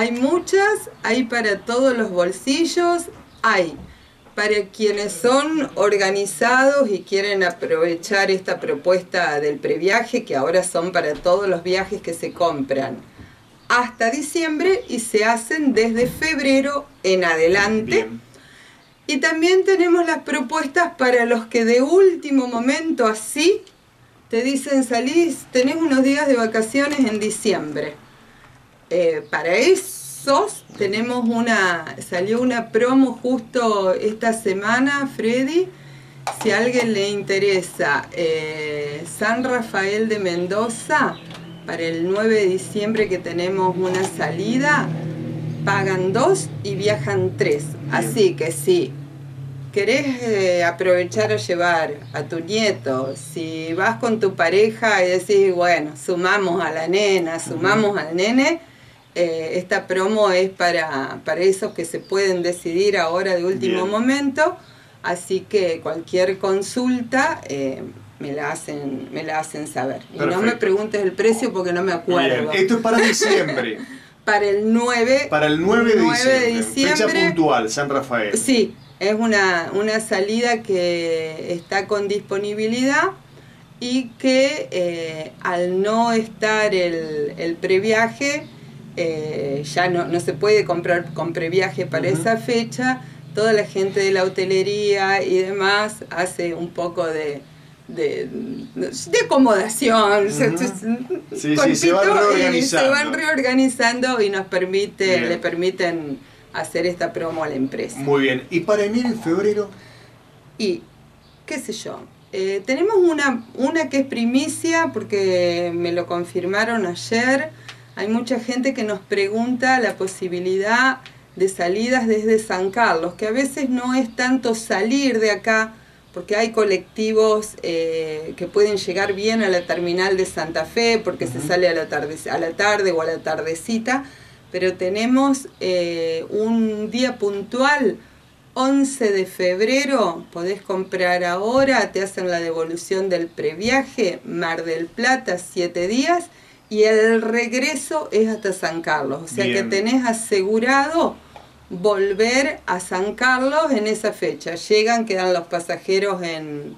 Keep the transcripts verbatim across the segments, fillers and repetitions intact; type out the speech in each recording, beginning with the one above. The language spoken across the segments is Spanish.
Hay muchas, hay para todos los bolsillos, hay para quienes son organizados y quieren aprovechar esta propuesta del previaje, que ahora son para todos los viajes que se compran hasta diciembre y se hacen desde febrero en adelante. Bien. Y también tenemos las propuestas para los que de último momento así te dicen salís, tenés unos días de vacaciones en diciembre. Eh, para esos tenemos una, salió una promo justo esta semana, Freddy. Si a alguien le interesa, eh, San Rafael de Mendoza, para el nueve de diciembre que tenemos una salida, pagan dos y viajan tres. Así que si querés eh, aprovechar a llevar a tu nieto, si vas con tu pareja y decís, bueno, sumamos a la nena, sumamos al nene, eh, esta promo es para, para esos que se pueden decidir ahora de último Bien. momento, así que cualquier consulta eh, me, la hacen, me la hacen saber. Perfecto. Y no me preguntes el precio porque no me acuerdo. Bien. Esto es para diciembre. Para el nueve, Para el nueve de nueve de diciembre. diciembre. Fecha puntual, San Rafael. Sí, es una, una salida que está con disponibilidad y que eh, al no estar el, el previaje, eh, ya no, no se puede comprar con previaje para uh-huh. esa fecha. Toda la gente de la hotelería y demás hace un poco de, de, de acomodación. Uh-huh. Sí, sí, se van reorganizando. Y se van reorganizando y nos permite, le permiten hacer esta promo a la empresa. Muy bien. ¿Y para enero y febrero? Y, qué sé yo, eh, tenemos una, una que es primicia porque me lo confirmaron ayer. Hay mucha gente que nos pregunta la posibilidad de salidas desde San Carlos, que a veces no es tanto salir de acá, porque hay colectivos eh, que pueden llegar bien a la terminal de Santa Fe, porque uh-huh. se sale a la, tarde, a la tarde o a la tardecita, pero tenemos eh, un día puntual, once de febrero, podés comprar ahora, te hacen la devolución del previaje, Mar del Plata, siete días, y el regreso es hasta San Carlos, o sea Bien. que tenés asegurado volver a San Carlos en esa fecha. Llegan, quedan los pasajeros en,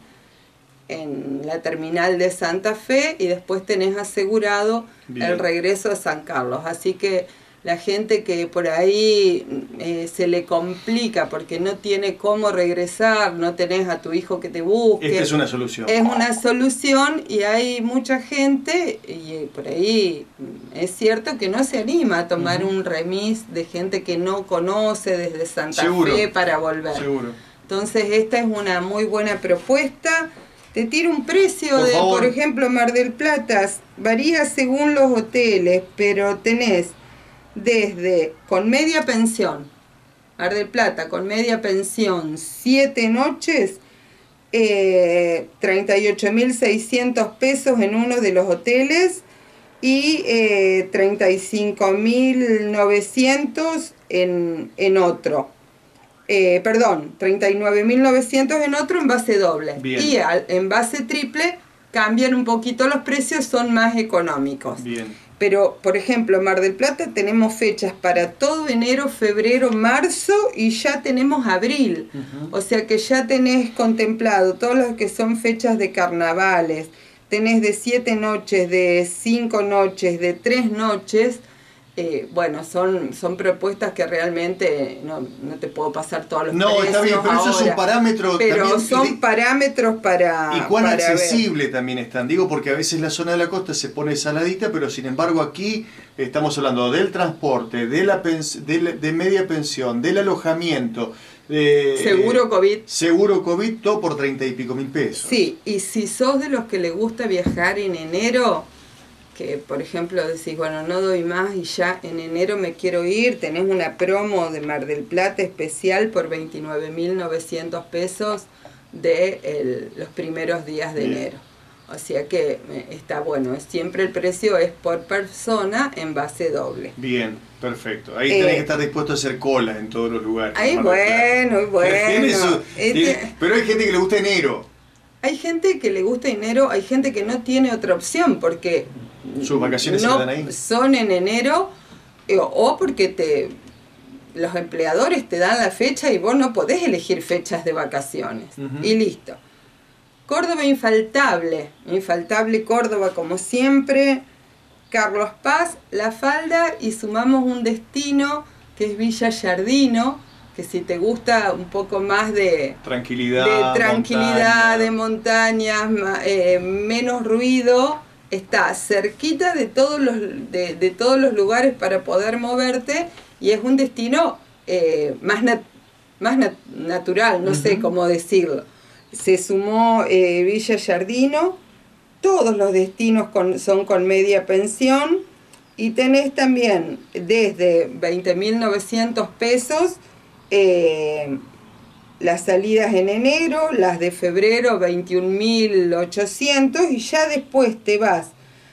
en la terminal de Santa Fe y después tenés asegurado Bien. el regreso a San Carlos, así que la gente que por ahí eh, se le complica porque no tiene cómo regresar, no tenés a tu hijo que te busque. Esta es una solución. Es una solución y hay mucha gente, y por ahí es cierto que no se anima a tomar uh-huh. un remis de gente que no conoce desde Santa Seguro. Fe para volver. Seguro. Entonces esta es una muy buena propuesta. Te tiro un precio por de, favor. por ejemplo, Mar del Plata, varía según los hoteles, pero tenés desde con media pensión, Mar del Plata con media pensión, siete noches, eh, treinta y ocho mil seiscientos pesos en uno de los hoteles y eh, treinta y cinco mil novecientos en, en otro. Eh, perdón, treinta y nueve mil novecientos en otro en base doble. Bien. Y al, en base triple cambian un poquito los precios, son más económicos. Bien. Pero, por ejemplo, en Mar del Plata tenemos fechas para todo enero, febrero, marzo y ya tenemos abril. Uh-huh. O sea que ya tenés contemplado todos los que son fechas de carnavales. Tenés de siete noches, de cinco noches, de tres noches. Eh, bueno, son, son propuestas que realmente no, no te puedo pasar todos los no, precios. No, está bien, pero ahora, esos son parámetros pero también. son de, parámetros para. Y cuán para accesible ver. también están. Digo, porque a veces la zona de la costa se pone saladita, pero sin embargo aquí estamos hablando del transporte, de la pens de, la, de media pensión, del alojamiento. De, seguro COVID. Seguro COVID, todo por treinta y pico mil pesos. Sí, y si sos de los que le gusta viajar en enero, que por ejemplo decís, bueno, no doy más y ya en enero me quiero ir, tenés una promo de Mar del Plata especial por veintinueve mil novecientos pesos de el, los primeros días de Bien. enero. O sea que está bueno, siempre el precio es por persona en base doble. Bien, perfecto. Ahí eh, tenés que estar dispuesto a hacer cola en todos los lugares. Ay, bueno, y bueno. Su, este, pero hay gente que le gusta enero. Hay gente que le gusta enero, hay gente que no tiene otra opción porque sus vacaciones no se dan ahí. Son en enero o, o porque te, los empleadores te dan la fecha y vos no podés elegir fechas de vacaciones. Uh-huh. Y listo. Córdoba infaltable, infaltable Córdoba como siempre, Carlos Paz, La Falda, y sumamos un destino que es Villa Giardino, que si te gusta un poco más de tranquilidad, de, tranquilidad, montaña. de montañas, eh, menos ruido, está cerquita de todos los, de, de todos los lugares para poder moverte, y es un destino eh, más, nat más nat natural, no uh-huh. sé cómo decirlo. Se sumó eh, Villa Giardino, todos los destinos con, son con media pensión, y tenés también desde veinte mil novecientos pesos eh, las salidas en enero, las de febrero veintiún mil ochocientos, y ya después te vas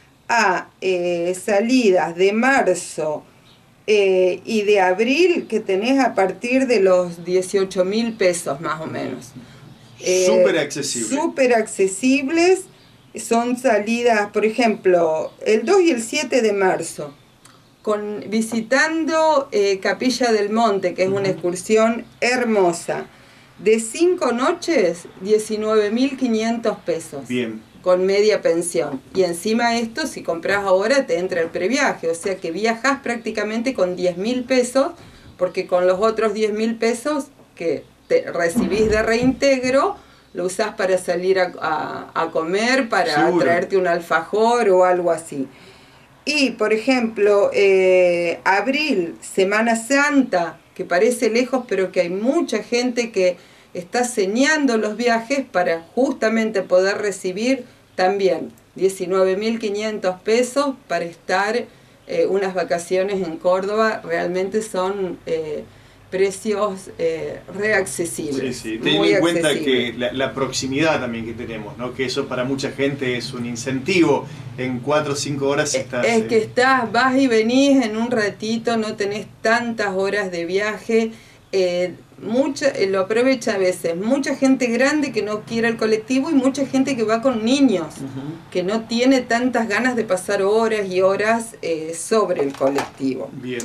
a eh, salidas de marzo eh, y de abril, que tenés a partir de los dieciocho mil pesos más o menos. Eh, súper accesibles. Súper accesibles. Son salidas, por ejemplo, el dos y el siete de marzo, con, visitando eh, Capilla del Monte, que es uh-huh. una excursión hermosa. De cinco noches, diecinueve mil quinientos pesos. Bien. Con media pensión. Y encima esto, si compras ahora, te entra el previaje. O sea que viajas prácticamente con diez mil pesos, porque con los otros diez mil pesos que te recibís de reintegro, lo usás para salir a, a, a comer, para Seguro. traerte un alfajor o algo así. Y, por ejemplo, eh, abril, Semana Santa, que parece lejos, pero que hay mucha gente que está señando los viajes para justamente poder recibir también diecinueve mil quinientos pesos para estar eh, unas vacaciones en Córdoba. Realmente son eh, precios eh, reaccesibles. Sí, sí. Teniendo en cuenta que la, la proximidad también que tenemos, ¿no? Que eso para mucha gente es un incentivo. En cuatro o cinco horas estás... Es que estás, vas y venís en un ratito, no tenés tantas horas de viaje. Eh, mucha, eh, lo aprovecha a veces mucha gente grande que no quiere el colectivo, y mucha gente que va con niños, uh-huh. que no tiene tantas ganas de pasar horas y horas eh, sobre el colectivo. Bien.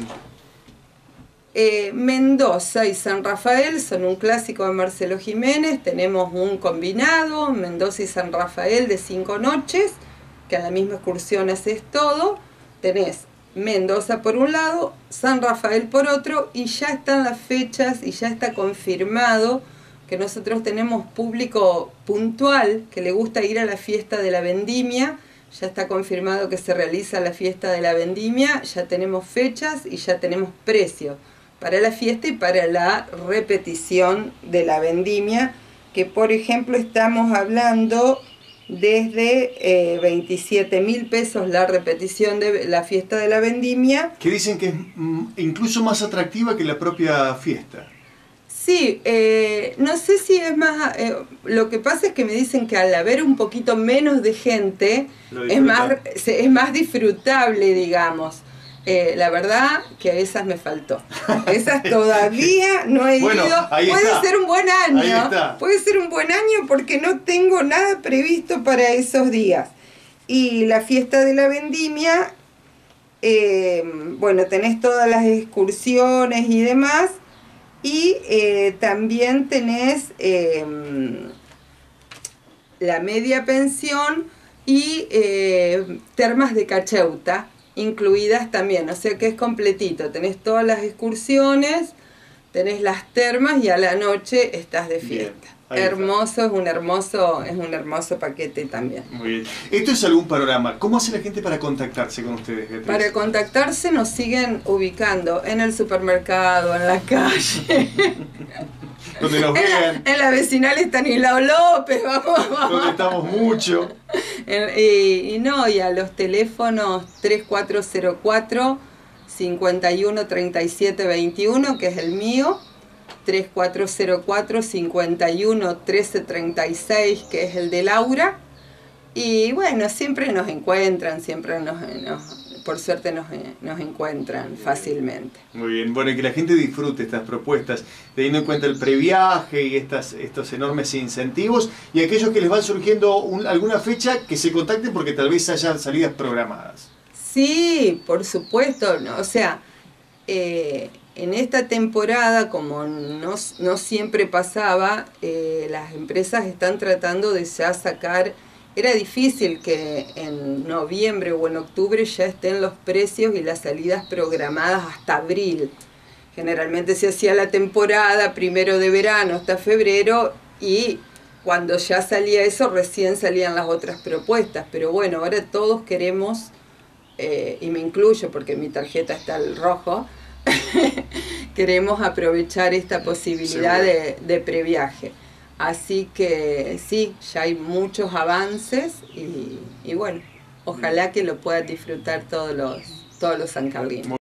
Eh, Mendoza y San Rafael son un clásico de Marcelo Jiménez. Tenemos un combinado, Mendoza y San Rafael, de cinco noches, que a la misma excursión haces todo. Tenés Mendoza por un lado, San Rafael por otro, y ya están las fechas y ya está confirmado que nosotros tenemos público puntual que le gusta ir a la fiesta de la vendimia. Ya está confirmado que se realiza la fiesta de la vendimia, ya tenemos fechas y ya tenemos precios para la fiesta y para la repetición de la vendimia, que por ejemplo estamos hablando desde eh, veintisiete mil pesos la repetición de la fiesta de la vendimia. Que dicen que es mm, incluso más atractiva que la propia fiesta. Sí, eh, no sé si es más... Eh, lo que pasa es que me dicen que al haber un poquito menos de gente, es más, es más disfrutable, digamos. Eh, la verdad que esas me faltó. Esas todavía no he bueno, ido. Puede está. ser un buen año. Ahí está. Puede ser un buen año porque no tengo nada previsto para esos días. Y la fiesta de la vendimia, eh, bueno, tenés todas las excursiones y demás. Y eh, también tenés eh, la media pensión y eh, termas de Cacheuta incluidas también, o sea que es completito. Tenés todas las excursiones, tenés las termas y a la noche estás de fiesta. Hermoso, es un hermoso, es un hermoso paquete también. Muy bien. Esto es algún panorama. ¿Cómo hace la gente para contactarse con ustedes, Beatriz? Para contactarse nos siguen ubicando en el supermercado, en la calle. Donde nos vean. En la, en la vecinal Estanislao López, vamos, vamos. Donde estamos mucho. En, y, y no, y a los teléfonos tres cuatro cero cuatro, cinco uno tres siete dos uno, que es el mío. tres cuatro cero cuatro, cinco uno tres tres seis, que es el de Laura. Y bueno, siempre nos encuentran, siempre nos, nos por suerte nos, nos encuentran fácilmente. Muy bien, bueno, y que la gente disfrute estas propuestas, teniendo en cuenta el previaje y estas, estos enormes incentivos, y aquellos que les van surgiendo un, alguna fecha, que se contacten porque tal vez hayan salidas programadas. Sí, por supuesto, o sea... eh, en esta temporada, como no, no siempre pasaba, eh, las empresas están tratando de ya sacar. Era difícil que en noviembre o en octubre ya estén los precios y las salidas programadas hasta abril. Generalmente se hacía la temporada primero de verano hasta febrero y cuando ya salía eso recién salían las otras propuestas. Pero bueno, ahora todos queremos, eh, y me incluyo porque mi tarjeta está al rojo, queremos aprovechar esta posibilidad de, de previaje. Así que sí, ya hay muchos avances y, y bueno, ojalá que lo puedan disfrutar todos los, todos los sancarlinos.